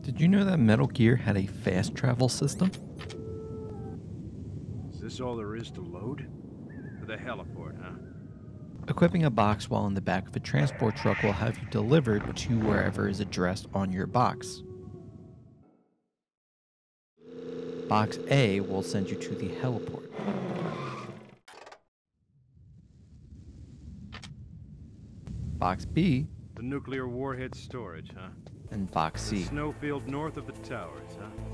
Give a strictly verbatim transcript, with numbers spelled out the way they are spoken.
Did you know that Metal Gear had a fast travel system? Is this all there is to load? To the heliport, huh? Equipping a box while in the back of a transport truck will have you delivered to wherever is addressed on your box. Box A will send you to the heliport. Box B The nuclear warhead storage, huh? and Box The C. snowfield north of the towers, huh?